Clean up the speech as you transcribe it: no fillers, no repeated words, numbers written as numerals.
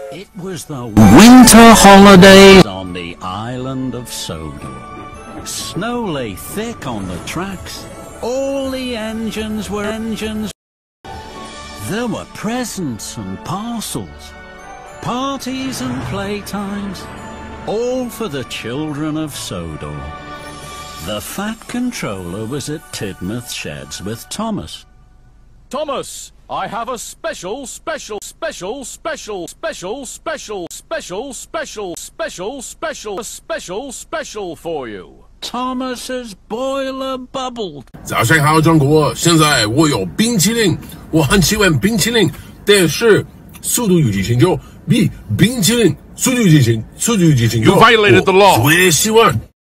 It was the winter holidays on the island of Sodor. Snow lay thick on the tracks. All the engines were engines. There were presents and parcels, parties and playtimes, all for the children of Sodor. The Fat Controller was at Tidmouth Sheds with Thomas. Thomas, I have a special for you. Thomas's boiler bubbled. 早上好，中国！现在我有冰淇淋，我很喜欢冰淇淋，但是速度与激情就比冰淇淋速度与激情 You violated the law. 最喜欢。